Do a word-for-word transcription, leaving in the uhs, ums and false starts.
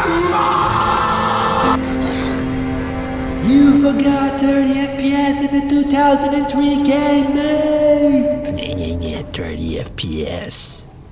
You forgot thirty F P S in the two thousand three game, mate! thirty F P S.